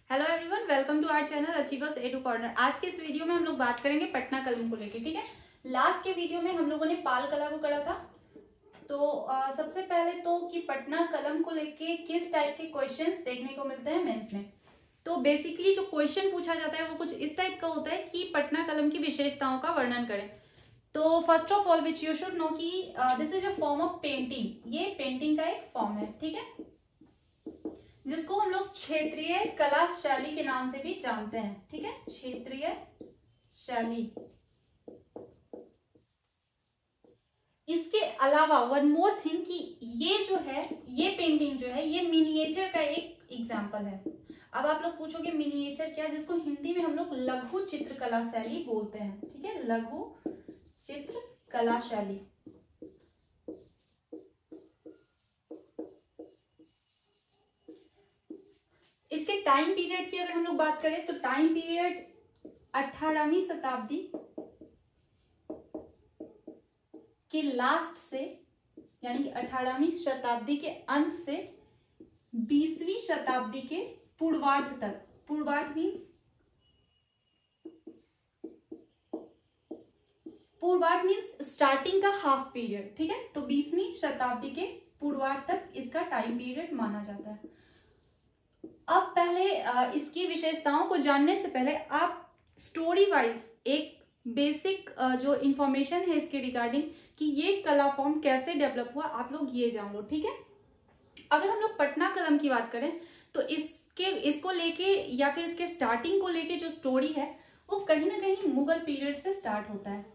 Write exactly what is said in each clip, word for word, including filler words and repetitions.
Hello everyone, welcome to our channel Achievers Edu Corner. आज के इस वीडियो में हम लोग बात करेंगे पटना कलम को लेके। ठीक है, लास्ट के वीडियो में हम लोगों ने पाल कला को करा था। तो आ, सबसे पहले तो कि पटना कलम को लेके किस टाइप के क्वेश्चंस देखने को मिलते हैं मेंस में। तो बेसिकली जो क्वेश्चन पूछा जाता है वो कुछ इस टाइप का होता है कि पटना कलम की विशेषताओं का वर्णन करें। तो first of all which you should know कि this is a form of painting. ये पेंटिंग का एक फॉर्म है, ठीक है, जिसको हम लोग क्षेत्रीय कला शैली के नाम से भी जानते हैं। ठीक है, क्षेत्रीय शैली। इसके अलावा वन मोर थिंग कि ये जो है, ये पेंटिंग जो है, ये मिनिएचर का एक एग्जांपल है। अब आप लोग पूछोगे मिनिएचर क्या, जिसको हिंदी में हम लोग लघु चित्रकला शैली बोलते हैं। ठीक है, लघु चित्रकला शैली। इसके टाइम पीरियड की अगर हम लोग बात करें तो टाइम पीरियड अठारहवीं शताब्दी के लास्ट से, यानी कि अठारहवीं शताब्दी के अंत से बीसवीं शताब्दी के पूर्वार्ध तक। पूर्वार्ध मीन्स पूर्वार्ध मीन्स स्टार्टिंग का हाफ पीरियड। ठीक है, तो बीसवीं शताब्दी के पूर्वार्ध तक इसका टाइम पीरियड माना जाता है। अब पहले इसकी विशेषताओं को जानने से पहले आप स्टोरी वाइज एक बेसिक जो इंफॉर्मेशन है इसके रिगार्डिंग कि ये कला फॉर्म कैसे डेवलप हुआ, आप लोग ये जान लो। ठीक है, अगर हम लोग पटना कलम की बात करें तो इसके इसको लेके या फिर इसके स्टार्टिंग को लेके जो स्टोरी है वो कहीं ना कहीं मुगल पीरियड से स्टार्ट होता है।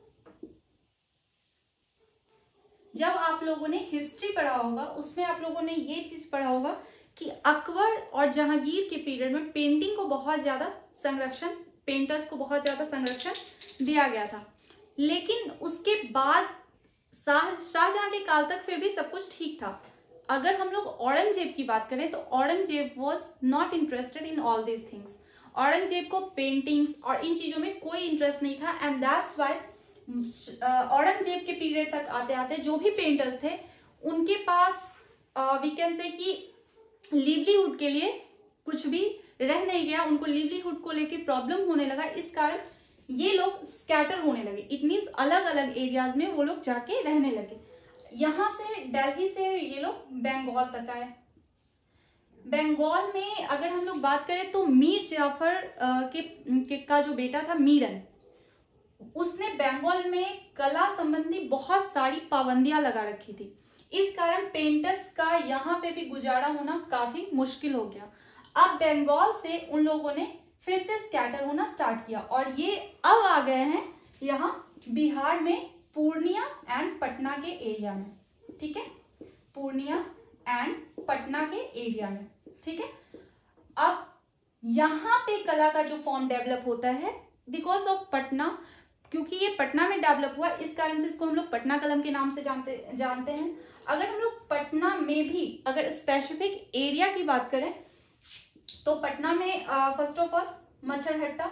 जब आप लोगों ने हिस्ट्री पढ़ा होगा उसमें आप लोगों ने ये चीज पढ़ा होगा कि अकबर और जहांगीर के पीरियड में पेंटिंग को बहुत ज्यादा संरक्षण, पेंटर्स को बहुत ज्यादा संरक्षण दिया गया था। लेकिन उसके बाद शाह शाहजहां के काल तक फिर भी सब कुछ ठीक था। अगर हम लोग औरंगजेब की बात करें तो Aurangzeb was not interested in all these things. Aurangzeb को पेंटिंग्स और इन चीजों में कोई इंटरेस्ट नहीं था, एंड दैट्स व्हाई औरंगजेब के पीरियड तक आते आते जो भी पेंटर्स थे उनके पास वी कैन से कि लिवलीहुड के लिए कुछ भी रह नहीं गया। उनको लिवलीहुड को लेके प्रॉब्लम होने लगा, इस कारण ये लोग स्कैटर होने लगे। इट मीन्स अलग अलग एरियाज में वो लोग जाके रहने लगे। यहां से दिल्ली से ये लोग बंगाल तक आए। बंगाल में अगर हम लोग बात करें तो मीर जाफर के, के का जो बेटा था मीरन, उसने बंगाल में कला संबंधी बहुत सारी पाबंदियां लगा रखी थी। इस कारण पेंटर्स का यहाँ पे भी गुजारा होना काफी मुश्किल हो गया। अब बंगाल से उन लोगों ने फिर से स्कैटर होना स्टार्ट किया और ये अब आ गए हैं यहाँ बिहार में पूर्णिया एंड पटना के एरिया में। ठीक है, पूर्णिया एंड पटना के एरिया में। ठीक है, अब यहाँ पे कला का जो फॉर्म डेवलप होता है बिकॉज ऑफ पटना, क्योंकि ये पटना में डेवलप हुआ इस कारण से इसको हम लोग पटना कलम के नाम से जानते जानते हैं। अगर हम लोग पटना में भी अगर स्पेसिफिक एरिया की बात करें तो पटना में first of all Machharhatta,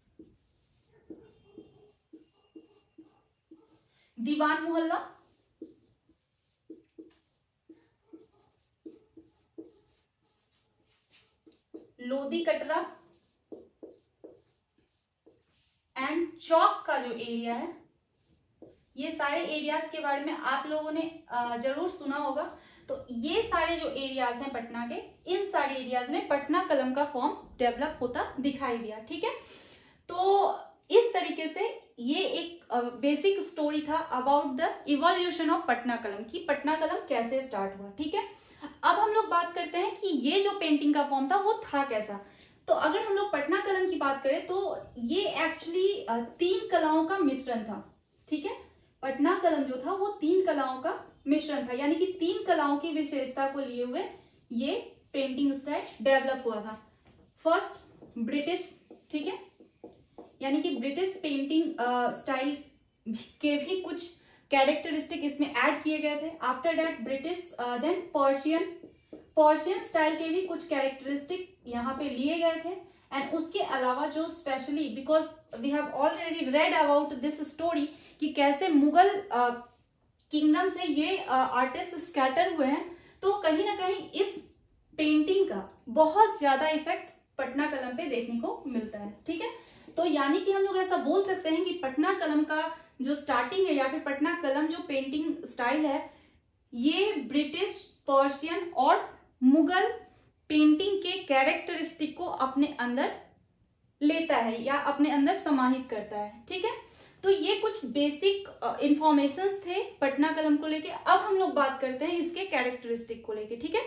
Diwan Mohalla, Lodhi Katra and चौक का जो एरिया है, ये सारे एरियाज के बारे में आप लोगों ने जरूर सुना होगा। तो ये सारे जो एरियाज हैं पटना के, इन सारे एरियाज में पटना कलम का फॉर्म डेवलप होता दिखाई दिया। ठीक है, तो इस तरीके से ये एक बेसिक स्टोरी था about the evolution of Patna Kalam, की पटना कलम कैसे स्टार्ट हुआ। ठीक है, अब हम लोग बात करते हैं कि ये जो पेंटिंग का फॉर्म था वो था कैसा। तो अगर हम लोग पटना कलम की बात करें तो ये एक्चुअली तीन कलाओं का मिश्रण था। ठीक है, पटना कलम जो था वो तीन कलाओं का मिश्रण था, यानी कि तीन कलाओं की विशेषता को लिए हुए ये पेंटिंग स्टाइल डेवलप हुआ था। फर्स्ट ब्रिटिश, ठीक है, यानी कि ब्रिटिश पेंटिंग स्टाइल के भी कुछ कैरेक्टरिस्टिक इसमें ऐड किए गए थे। After that British, then Persian Persian style के भी कुछ कैरेक्टरिस्टिक यहाँ पे लिए गए थे। एंड उसके अलावा जो specially because we have already read about this story कि कैसे मुगल किंगडम से ये आर्टिस्ट स्कैटर हुए हैं, तो कहीं ना कहीं इस पेंटिंग का बहुत ज्यादा इफेक्ट पटना कलम पे देखने को मिलता है। ठीक है, तो यानी कि हम लोग ऐसा बोल सकते हैं कि पटना कलम का जो स्टार्टिंग है या फिर पटना कलम जो पेंटिंग स्टाइल है ये ब्रिटिश, पर्शियन और मुगल पेंटिंग के कैरेक्टरिस्टिक को अपने अंदर लेता है या अपने अंदर समाहित करता है। ठीक है, तो ये कुछ बेसिक इंफॉर्मेशंस थे पटना कलम को लेके। अब हम लोग बात करते हैं इसके कैरेक्टरिस्टिक को लेके। ठीक है,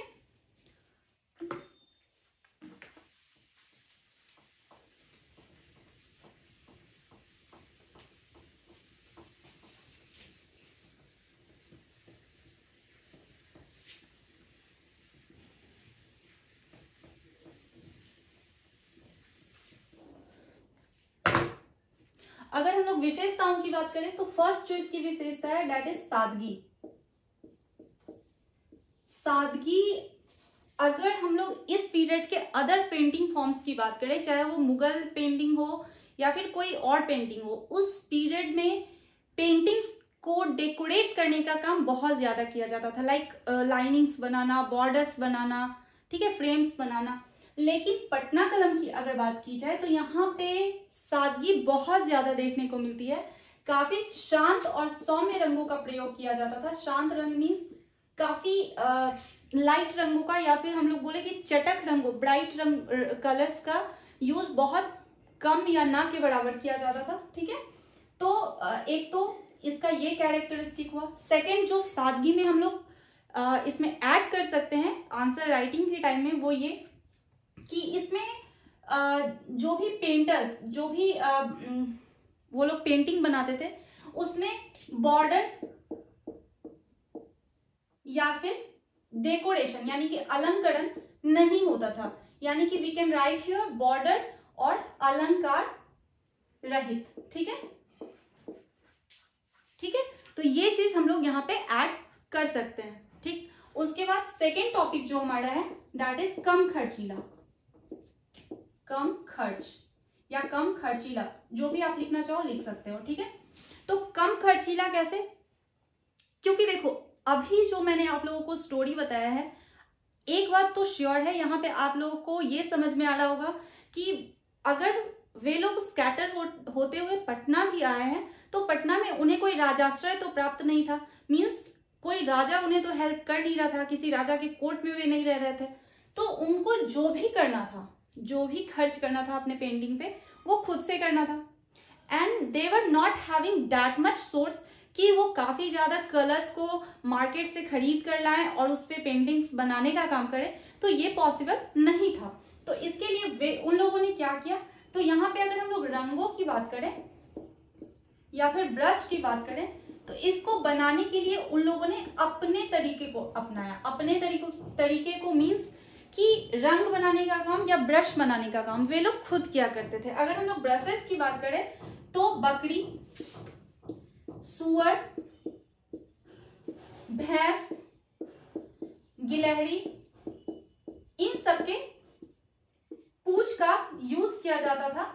अगर हम लोग विशेषताओं की बात करें तो फर्स्ट जो इसकी विशेषता है दैट इज सादगी। सादगी अगर हम लोग इस पीरियड के अदर पेंटिंग फॉर्म्स की बात करें, चाहे वो मुगल पेंटिंग हो या फिर कोई और पेंटिंग हो, उस पीरियड में पेंटिंग्स को डेकोरेट करने का काम बहुत ज्यादा किया जाता था, लाइक लाइनिंग्स बनाना, बॉर्डर्स बनाना, ठीक है, फ्रेम्स बनाना। लेकिन पटना कलम की अगर बात की जाए तो यहाँ पे सादगी बहुत ज्यादा देखने को मिलती है। काफी शांत और सौम्य रंगों का प्रयोग किया जाता था। शांत रंग मीन्स काफी लाइट रंगों का या फिर हम लोग बोले कि चटक रंगों, ब्राइट रंग कलर्स का यूज बहुत कम या ना के बराबर किया जाता था। ठीक है, तो uh, एक तो इसका ये कैरेक्टरिस्टिक हुआ। सेकेंड जो सादगी में हम लोग uh, इसमें ऐड कर सकते हैं आंसर राइटिंग के टाइम में, वो ये कि इसमें आ, जो भी पेंटर्स, जो भी आ, वो लोग पेंटिंग बनाते थे उसमें बॉर्डर या फिर डेकोरेशन यानी कि अलंकरण नहीं होता था। यानी कि we can write here border और अलंकार रहित। ठीक है, ठीक है, तो ये चीज हम लोग यहाँ पे ऐड कर सकते हैं। ठीक, उसके बाद सेकेंड टॉपिक जो हमारा है दैट इज कम खर्चीला। कम खर्च या कम खर्चीला, जो भी आप लिखना चाहो लिख सकते हो। ठीक है, तो कम खर्चीला कैसे? क्योंकि देखो अभी जो मैंने आप लोगों को स्टोरी बताया है, एक बात तो श्योर है, यहाँ पे आप लोगों को ये समझ में आ रहा होगा कि अगर वे लोग स्कैटर हो, होते हुए पटना भी आए हैं तो पटना में उन्हें कोई राजाश्रय तो प्राप्त नहीं था। मीन्स कोई राजा उन्हें तो हेल्प कर नहीं रहा था, किसी राजा के कोर्ट में वे नहीं रह रहे थे। तो उनको जो भी करना था, जो भी खर्च करना था अपने पेंटिंग पे, वो खुद से करना था। And they were not having that much source कि वो काफी ज्यादा कलर्स को मार्केट से खरीद कर लाएं और उस पे पेंटिंग्स बनाने का काम करें, तो ये पॉसिबल नहीं था। तो इसके लिए वे उन लोगों ने क्या किया, तो यहाँ पे अगर हम लोग रंगों की बात करें या फिर ब्रश की बात करें, तो इसको बनाने के लिए उन लोगों ने अपने तरीके को अपनाया। अपने तरीकों तरीके को मीन्स कि रंग बनाने का काम या ब्रश बनाने का काम वे लोग खुद किया करते थे। अगर हम लोग ब्रशेस की बात करें तो बकरी, सुअर, भैंस, गिलहरी, इन सबके पूंछ का यूज किया जाता था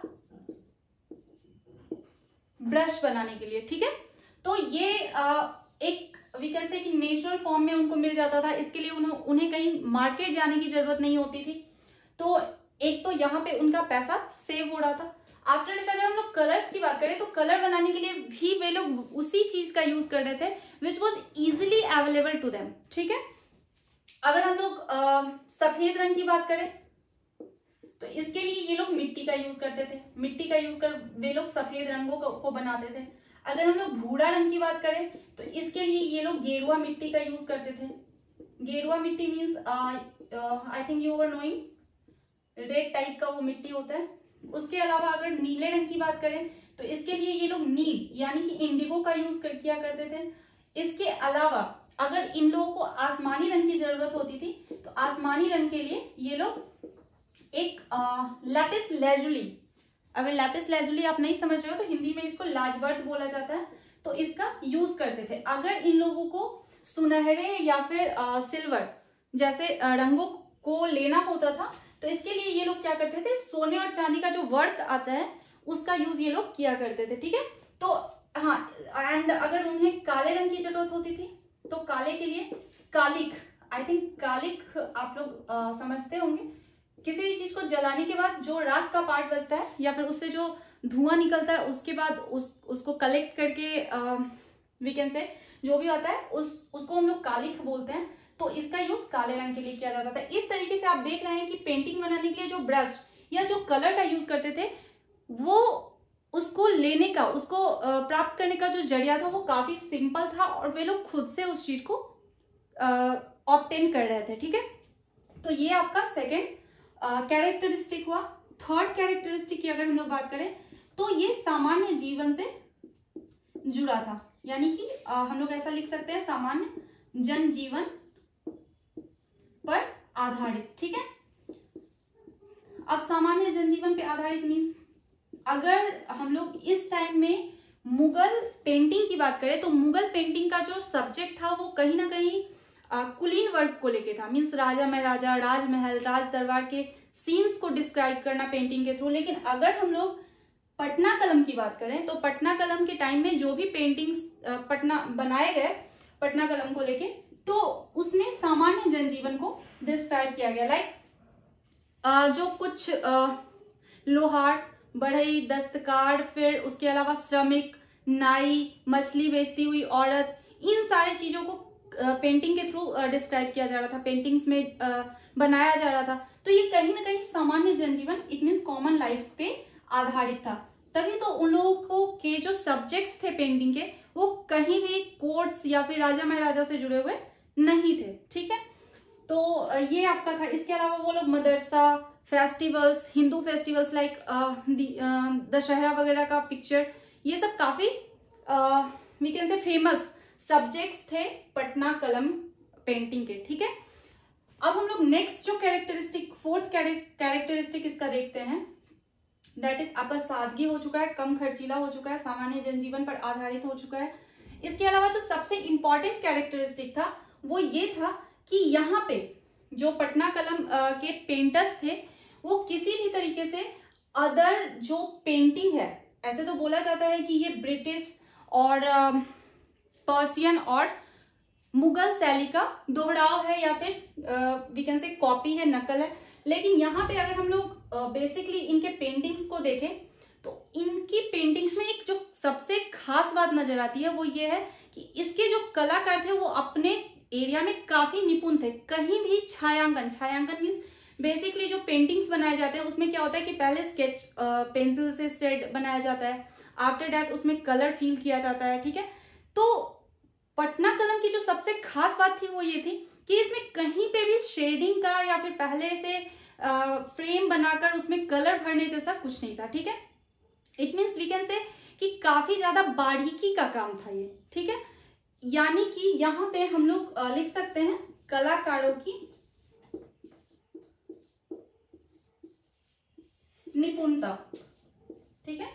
ब्रश बनाने के लिए। ठीक है, तो ये आ, एक वी कैन से कि नेचुरल फॉर्म में उनको मिल जाता था। इसके लिए उन्हें उन्हें कहीं मार्केट जाने की जरूरत नहीं होती थी। तो एक तो यहाँ पे उनका पैसा सेव हो रहा था। आफ्टर दैट अगर हम लोग कलर्स की बात करें तो कलर बनाने के लिए भी वे लोग उसी चीज का यूज कर रहे थे which was easily available to them. ठीक है, अगर हम लोग सफेद रंग की बात करें तो इसके लिए ये लोग मिट्टी का यूज करते थे। मिट्टी का यूज कर वे लोग सफेद रंगों को, को बनाते थे। अगर हम लोग भूरा रंग की बात करें तो इसके लिए ये लोग गेरुआ मिट्टी का यूज करते थे। गेरुआ मिट्टी means I think you are knowing red type का वो मिट्टी होता है। उसके अलावा अगर नीले रंग की बात करें तो इसके लिए ये लोग नील यानी कि इंडिगो का यूज कर, किया करते थे। इसके अलावा अगर इन लोगों को आसमानी रंग की जरूरत होती थी तो आसमानी रंग के लिए ये लोग एक लैपिस लेजुली, अगर लैपिस लेजुली आप नहीं समझ रहे हो तो हिंदी में इसको लाजवर्ट बोला जाता है, तो इसका यूज करते थे। अगर इन लोगों को सुनहरे या फिर आ, सिल्वर जैसे रंगों को लेना होता था तो इसके लिए ये लोग क्या करते थे, सोने और चांदी का जो वर्क आता है उसका यूज ये लोग किया करते थे। ठीक है, तो हाँ, एंड अगर उन्हें काले रंग की जरूरत होती थी तो काले के लिए कालिक, आई थिंक कालिक आप लोग समझते होंगे, किसी भी चीज को जलाने के बाद जो राख का पार्ट बचता है या फिर उससे जो धुआं निकलता है उसके बाद उस उसको कलेक्ट करके वी कैन से जो भी होता है उस उसको हम लोग कालिख बोलते हैं। तो इसका यूज काले रंग के लिए किया जाता था। इस तरीके से आप देख रहे हैं कि पेंटिंग बनाने के लिए जो ब्रश या जो कलर का यूज करते थे वो उसको लेने का, उसको प्राप्त करने का जो जरिया था वो काफी सिंपल था और वे लोग खुद से उस चीज को ऑब्टेन कर रहे थे। ठीक है, तो ये आपका सेकेंड कैरेक्टरिस्टिक हुआ। थर्ड कैरेक्टरिस्टिक की अगर हम लोग बात करें तो ये सामान्य जीवन से जुड़ा था, यानी कि आ, हम लोग ऐसा लिख सकते हैं सामान्य जनजीवन पर आधारित। ठीक है, अब सामान्य जनजीवन पे आधारित मीन्स अगर हम लोग इस टाइम में मुगल पेंटिंग की बात करें तो मुगल पेंटिंग का जो सब्जेक्ट था वो कहीं ना कहीं आ, कुलीन वर्ग को लेके था। मीन्स राजा महाराजा, राजमहल, राज दरबार के सीन्स को डिस्क्राइब करना पेंटिंग के थ्रू। लेकिन अगर हम लोग पटना कलम की बात करें तो पटना कलम के टाइम में जो भी पेंटिंग्स पटना बनाए गए पटना कलम को लेके, तो उसमें सामान्य जनजीवन को डिस्क्राइब किया गया। लाइक जो कुछ लोहार, बढ़ई, दस्तकार, फिर उसके अलावा श्रमिक, नाई, मछली बेचती हुई औरत, इन सारे चीजों को पेंटिंग के थ्रू डिस्क्राइब किया जा रहा था, पेंटिंग्स में uh, बनाया जा रहा था। तो ये कहीं ना कहीं सामान्य जनजीवन, इट मीन्स कॉमन लाइफ पे आधारित था। तभी तो उन लोगों को के जो सब्जेक्ट्स थे पेंटिंग के वो कहीं भी कोर्ट्स या फिर राजा महाराजा से जुड़े हुए नहीं थे। ठीक है, तो ये आपका था। इसके अलावा वो लोग मदरसा, festivals, Hindu festivals like Dussehra वगैरह का पिक्चर, ये सब काफी we can say famous subjects थे पटना कलम पेंटिंग के। ठीक है, अब हम लोग नेक्स्ट जो कैरेक्टरिस्टिक, फोर्थ कैरेक्टरिस्टिक इसका देखते हैं, दैट इज आपका सादगी हो चुका है, कम खर्चीला हो चुका है, सामान्य जनजीवन पर आधारित हो चुका है। इसके अलावा जो सबसे इंपॉर्टेंट कैरेक्टरिस्टिक था वो ये था कि यहाँ पे जो पटना कलम के पेंटर्स थे वो किसी भी तरीके से अदर जो पेंटिंग है, ऐसे तो बोला जाता है कि ये ब्रिटिश और पर्सियन और मुगल शैली का दोहराव है या फिर वी कैन से कॉपी है, नकल है। लेकिन यहाँ पे अगर हम लोग बेसिकली uh, इनके पेंटिंग्स को देखें तो इनकी पेंटिंग्स में एक जो सबसे खास बात नजर आती है वो ये है कि इसके जो कलाकार थे वो अपने एरिया में काफी निपुण थे। कहीं भी छायांकन, छायांकन मीन्स बेसिकली जो पेंटिंग्स बनाए जाते हैं उसमें क्या होता है कि पहले स्केच पेंसिल से शेड बनाया जाता है, आफ्टर दैट उसमें कलर फिल किया जाता है। ठीक है, तो पटना कलम की जो सबसे खास बात थी वो ये थी कि इसमें कहीं पे भी शेडिंग का या फिर पहले से फ्रेम बनाकर उसमें कलर भरने जैसा कुछ नहीं था। ठीक है, इट मीन्स वी कैन से कि काफी ज्यादा बारीकी का काम था ये। ठीक है, यानी कि यहाँ पे हम लोग लिख सकते हैं कलाकारों की निपुणता। ठीक है,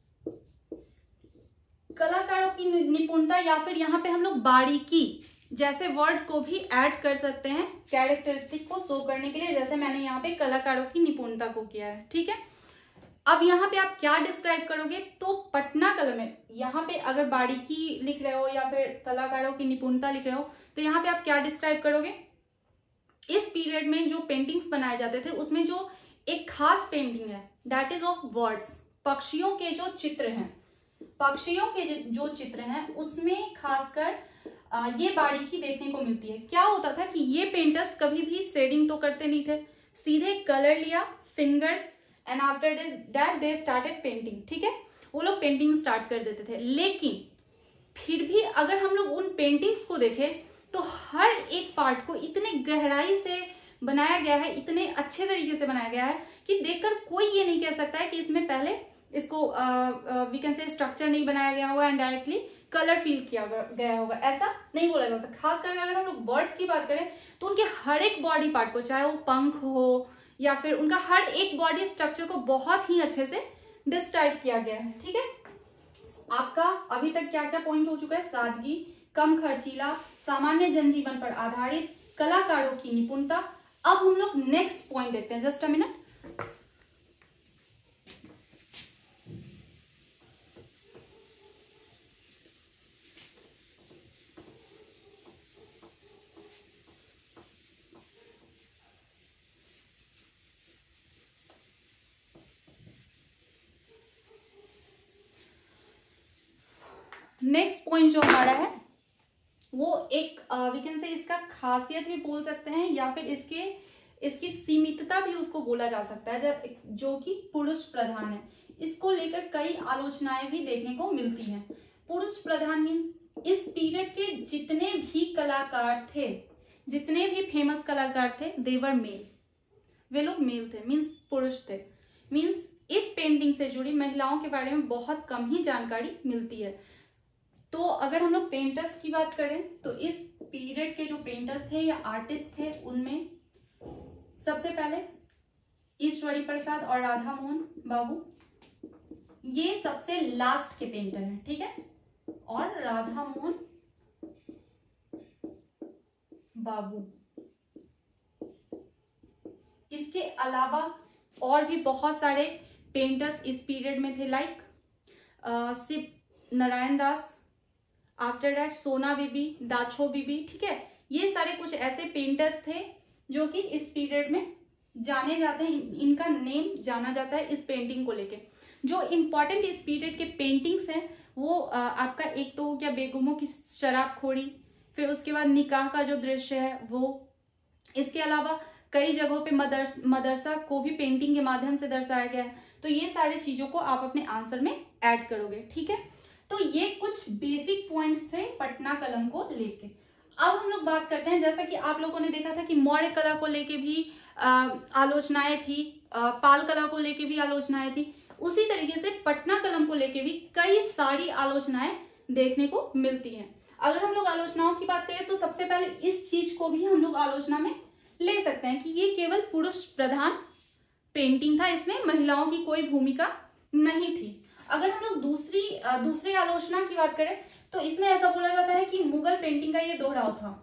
कलाकारों की निपुणता या फिर यहाँ पे हम लोग बारीकी जैसे वर्ड को भी ऐड कर सकते हैं कैरेक्टरिस्टिक को शो करने के लिए, जैसे मैंने यहाँ पे कलाकारों की निपुणता को किया है। ठीक है, अब यहाँ पे आप क्या डिस्क्राइब करोगे तो पटना कलम में यहाँ पे अगर बारीकी लिख रहे हो या फिर कलाकारों की निपुणता लिख रहे हो तो यहाँ पे आप क्या डिस्क्राइब करोगे? इस पीरियड में जो पेंटिंग्स बनाए जाते थे उसमें जो एक खास पेंटिंग है दैट इज ऑफ बर्ड्स, पक्षियों के जो चित्र हैं, पक्षियों के जो चित्र हैं उसमें खासकर ये बारीकी देखने को मिलती है। क्या होता था कि ये पेंटर्स कभी भी शेडिंग तो करते नहीं थे, सीधे कलर लिया, finger and after that they started painting. ठीक है, वो लोग पेंटिंग स्टार्ट कर देते थे। लेकिन फिर भी अगर हम लोग उन पेंटिंग्स को देखें तो हर एक पार्ट को इतने गहराई से बनाया गया है, इतने अच्छे तरीके से बनाया गया है कि देखकर कोई ये नहीं कह सकता है कि इसमें पहले इसको वी कैन से स्ट्रक्चर नहीं बनाया गया होगा एंड डायरेक्टली कलर फिल किया गया होगा, ऐसा नहीं बोला जाता। खास करके अगर हम लोग बर्ड्स की बात करें तो उनके हर एक बॉडी पार्ट को, चाहे वो पंख हो या फिर उनका हर एक बॉडी स्ट्रक्चर को बहुत ही अच्छे से डिस्क्राइब किया गया है। ठीक है, आपका अभी तक क्या क्या पॉइंट हो चुका है? सादगी, कम खर्चीला, सामान्य जनजीवन पर आधारित, कलाकारों की निपुणता। अब हम लोग नेक्स्ट पॉइंट देखते हैं, just a minute. Next point जो हमारा है वो एक वी कैन से इसका खासियत भी बोल सकते हैं या फिर इसके इसकी सीमितता भी उसको बोला जा सकता है, जब जो कि पुरुष प्रधान है। इसको लेकर कई आलोचनाएं भी देखने को मिलती हैं। पुरुष प्रधान मीन्स इस पीरियड के जितने भी कलाकार थे, जितने भी फेमस कलाकार थे, देवर मेल, वे लोग मेल थे, मीन्स पुरुष थे। मीन्स इस पेंटिंग से जुड़ी महिलाओं के बारे में बहुत कम ही जानकारी मिलती है। तो अगर हम लोग पेंटर्स की बात करें तो इस पीरियड के जो पेंटर्स थे या आर्टिस्ट थे उनमें सबसे पहले ईश्वरी प्रसाद और राधा मोहन बाबू, ये सबसे लास्ट के पेंटर हैं, ठीक है। और राधा मोहन बाबू, इसके अलावा और भी बहुत सारे पेंटर्स इस पीरियड में थे, like Shiv Narayan Das, after that Sona Bibi, दाछो बीबी, ठीक है। ये सारे कुछ ऐसे पेंटर्स थे जो कि इस पीरियड में जाने जाते हैं, इनका नेम जाना जाता है इस पेंटिंग को लेके। जो इम्पोर्टेंट इस पीरियड के पेंटिंग्स हैं वो आ, आपका एक तो हो गया बेगमों की शराबखोरी, फिर उसके बाद निकाह का जो दृश्य है वो, इसके अलावा कई जगहों पे मदरस मदरसा को भी पेंटिंग के माध्यम से दर्शाया गया है। तो ये सारी चीजों को आप अपने आंसर में ऐड करोगे, ठीक है। तो ये कुछ बेसिक पॉइंट्स थे पटना कलम को लेके। अब हम लोग बात करते हैं, जैसा कि आप लोगों ने देखा था कि मौर्य कला को लेके भी आलोचनाएं थी, आ, पाल कला को लेके भी आलोचनाएं थी, उसी तरीके से पटना कलम को लेके भी कई सारी आलोचनाएं देखने को मिलती हैं। अगर हम लोग आलोचनाओं की बात करें तो सबसे पहले इस चीज को भी हम लोग आलोचना में ले सकते हैं कि ये केवल पुरुष प्रधान पेंटिंग था, इसमें महिलाओं की कोई भूमिका नहीं थी। अगर हम लोग दूसरी दूसरी आलोचना की बात करें तो इसमें ऐसा बोला जाता है कि मुगल पेंटिंग का ये दोहराव था।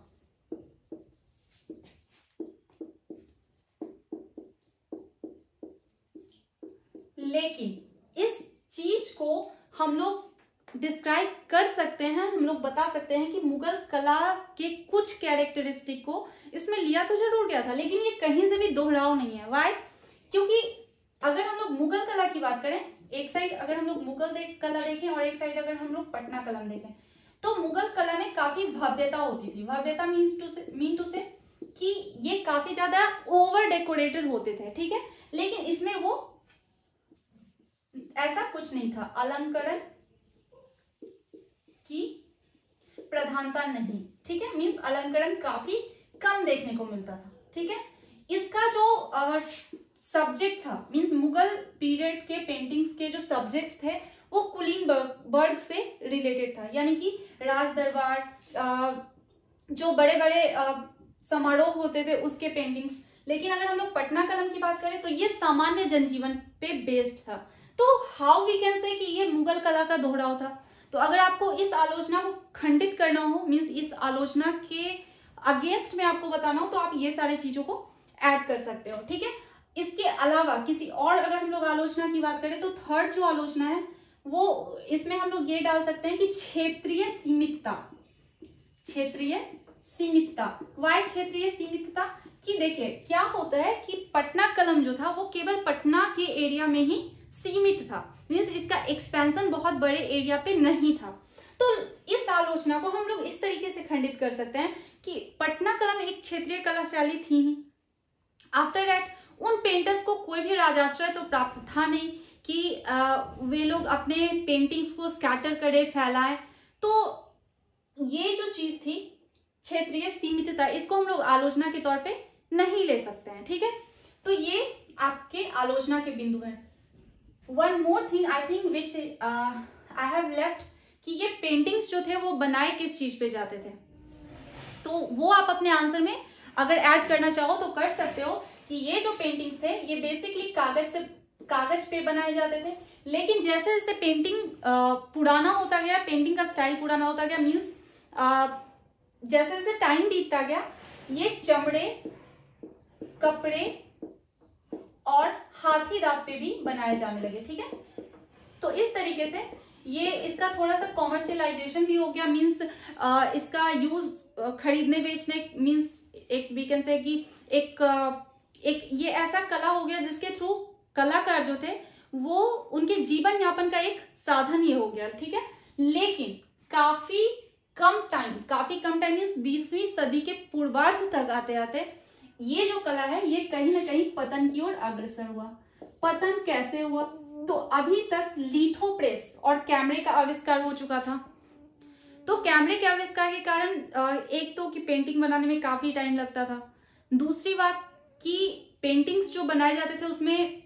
लेकिन इस चीज को हम लोग डिस्क्राइब कर सकते हैं, हम लोग बता सकते हैं कि मुगल कला के कुछ कैरेक्टरिस्टिक को इसमें लिया तो जरूर गया था, लेकिन ये कहीं से भी दोहराव नहीं है। वाई? क्योंकि अगर हम लोग मुगल कला की बात करें, एक साइड अगर हम लोग मुगल देख कला देखें और एक साइड अगर हम लोग पटना कलम देखें, तो मुगल कला में काफी भव्यता होती थी। भव्यता means to say mean to say कि ये काफी ज्यादा ओवर डेकोरेटेड होते थे, ठीक है। लेकिन इसमें वो ऐसा कुछ नहीं था, अलंकरण की प्रधानता नहीं, ठीक है। मीन्स अलंकरण काफी कम देखने को मिलता था, ठीक है। इसका जो सब्जेक्ट था, मीन्स मुगल पीरियड के पेंटिंग्स के जो सब्जेक्ट्स थे वो कुलीन वर्ग से रिलेटेड था, यानी कि राज दरबार, जो बड़े बड़े समारोह होते थे उसके पेंटिंग्स। लेकिन अगर हम लोग पटना कलम की बात करें तो ये सामान्य जनजीवन पे बेस्ड था। तो हाउ वी कैन से कि ये मुगल कला का दोहराव था। तो अगर आपको इस आलोचना को खंडित करना हो, मीन्स इस आलोचना के अगेंस्ट में आपको बताना हो, तो आप ये सारी चीजों को ऐड कर सकते हो, ठीक है। इसके अलावा किसी और अगर हम लोग आलोचना की बात करें तो थर्ड जो आलोचना है वो इसमें हम लोग ये डाल सकते हैं कि क्षेत्रीय सीमितता। क्षेत्रीय सीमितता, वाई क्षेत्रीय सीमितता? कि देखिए क्या होता है कि पटना कलम जो था वो केवल पटना के एरिया में ही सीमित था, मीन्स इसका एक्सपेंशन बहुत बड़े एरिया पे नहीं था। तो इस आलोचना को हम लोग इस तरीके से खंडित कर सकते हैं कि पटना कलम एक क्षेत्रीय कला शैली थी ही। आफ्टर दैट उन पेंटर्स को कोई भी राजाश्रय तो प्राप्त था नहीं कि आ, वे लोग अपने पेंटिंग्स को स्कैटर करे, फैलाएं। तो ये जो चीज थी क्षेत्रीय सीमितता, इसको हम लोग आलोचना के तौर पे नहीं ले सकते हैं, ठीक है। तो ये आपके आलोचना के बिंदु हैं। One more thing I think which I have left, कि ये पेंटिंग्स जो थे वो बनाए किस चीज पे जाते थे, तो वो आप अपने आंसर में अगर ऐड करना चाहो तो कर सकते हो कि ये जो पेंटिंग्स थे ये बेसिकली कागज से कागज पे बनाए जाते थे। लेकिन जैसे जैसे पेंटिंग पुराना होता गया, पेंटिंग का स्टाइल पुराना होता गया, मीन्स जैसे जैसे टाइम बीतता गया, ये चमड़े, कपड़े और हाथी दांत पे भी बनाए जाने लगे, ठीक है। तो इस तरीके से ये इसका थोड़ा सा कॉमर्शियलाइजेशन भी हो गया, मीन्स इसका यूज खरीदने बेचने, मीन्स एक वी कैन से कि एक एक ये ऐसा कला हो गया जिसके थ्रू कलाकार जो थे वो उनके जीवन यापन का एक साधन ये हो गया, ठीक है। लेकिन काफी कम टाइम काफी कम टाइम मीन्स बीसवीं सदी के पूर्वार्ध तक आते आते ये जो कला है ये कहीं ना कहीं पतन की ओर अग्रसर हुआ। पतन कैसे हुआ? तो अभी तक लिथोप्रेस और कैमरे का आविष्कार हो चुका था। तो कैमरे के आविष्कार के कारण एक तो कि पेंटिंग बनाने में काफी टाइम लगता था, दूसरी बात कि पेंटिंग्स जो बनाए जाते थे उसमें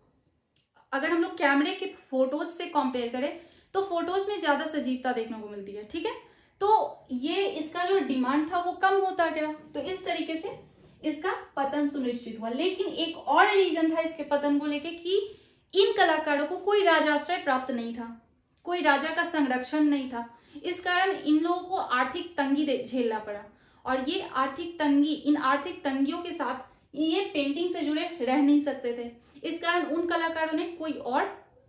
अगर हम लोग कैमरे के फोटोज से कंपेयर करें तो फोटोज में ज्यादा सजीवता देखने को मिलती है, ठीक है। तो ये इसका जो डिमांड था वो कम होता गया, तो इस तरीके से इसका पतन सुनिश्चित हुआ। लेकिन एक और रीजन था इसके पतन को लेके कि इन कलाकारों को कोई राजाश्रय प्राप्त नहीं था, कोई राजा का संरक्षण नहीं था। इस कारण इन लोगों को आर्थिक तंगी झेलना पड़ा और ये आर्थिक तंगी इन आर्थिक तंगियों के साथ ये पेंटिंग से जुड़े रह नहीं सकते थे। इस कारण उन कलाकारों ने कोई और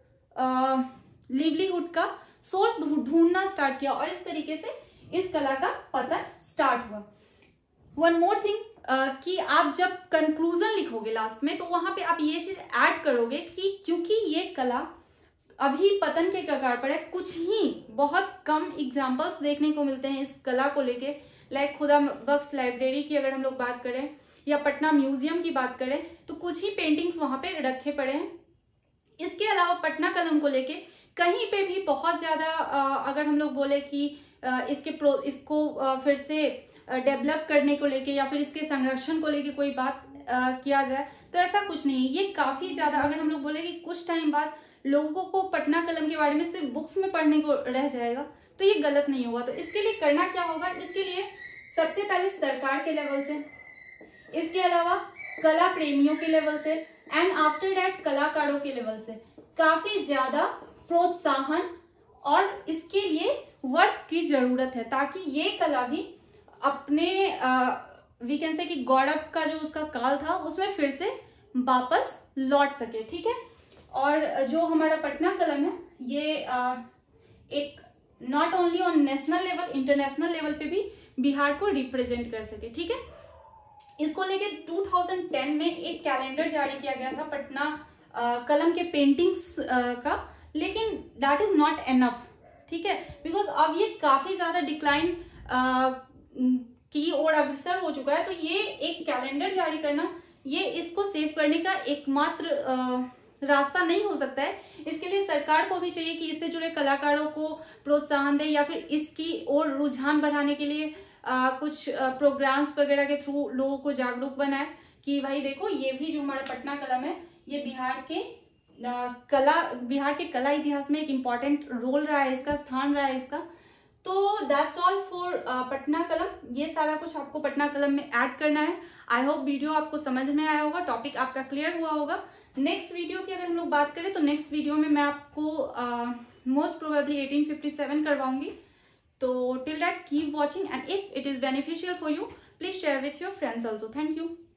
लिवलीहुड का सोर्स ढूंढना स्टार्ट किया और इस तरीके से इस कला का पतन स्टार्ट हुआ। वन मोर थिंग कि आप जब कंक्लूजन लिखोगे लास्ट में तो वहां पे आप ये चीज ऐड करोगे कि क्योंकि ये कला अभी पतन के कगार पर है, कुछ ही बहुत कम एग्जाम्पल्स देखने को मिलते हैं इस कला को लेके। लाइक खुदा बख्श लाइब्रेरी की अगर हम लोग बात करें या पटना म्यूजियम की बात करें तो कुछ ही पेंटिंग्स वहां पे रखे पड़े हैं। इसके अलावा पटना कलम को लेके कहीं पे भी बहुत ज्यादा अगर हम लोग बोले कि इसके प्रो इसको फिर से डेवलप करने को लेके या फिर इसके संरक्षण को लेके कोई बात किया जाए तो ऐसा कुछ नहीं है। ये काफी ज्यादा अगर हम लोग बोले कि कुछ टाइम बाद लोगों को पटना कलम के बारे में सिर्फ बुक्स में पढ़ने को रह जाएगा तो ये गलत नहीं होगा। तो इसके लिए करना क्या होगा? इसके लिए सबसे पहले सरकार के लेवल से, इसके अलावा कला प्रेमियों के लेवल से एंड आफ्टर दैट कलाकारों के लेवल से काफी ज्यादा प्रोत्साहन और इसके लिए वर्क की जरूरत है ताकि ये कला भी अपने वी कैन से कि गौरव का जो उसका काल था उसमें फिर से वापस लौट सके, ठीक है। और जो हमारा पटना कलम है ये आ, एक not only on national level international level पे भी बिहार को रिप्रेजेंट कर सके, ठीक है। इसको लेके दो हज़ार दस में एक कैलेंडर जारी किया गया था पटना आ, कलम के पेंटिंग्स आ, का, लेकिन दैट इज नॉट एनफ, ठीक है, बिकॉज अब ये काफी ज्यादा डिक्लाइन की ओर अग्रसर हो चुका है। तो ये एक कैलेंडर जारी करना ये इसको सेव करने का एकमात्र रास्ता नहीं हो सकता है। इसके लिए सरकार को भी चाहिए कि इससे जुड़े कलाकारों को प्रोत्साहन दे या फिर इसकी ओर रुझान बढ़ाने के लिए आ, कुछ प्रोग्राम्स वगैरह के थ्रू लोगों को जागरूक बनाए कि भाई देखो ये भी जो हमारा पटना कलम है ये बिहार के आ, कला बिहार के कला इतिहास में एक इम्पॉर्टेंट रोल रहा है, इसका स्थान रहा है इसका। तो दैट्स ऑल फॉर पटना कलम। ये सारा कुछ आपको पटना कलम में ऐड करना है। आई होप वीडियो आपको समझ में आया होगा, टॉपिक आपका क्लियर हुआ होगा। नेक्स्ट वीडियो की अगर हम लोग बात करें तो नेक्स्ट वीडियो में मैं आपको मोस्ट प्रोबेबली अठारह सौ सत्तावन करवाऊंगी। तो till that keep watching and if it is beneficial for you please share with your friends also. Thank you.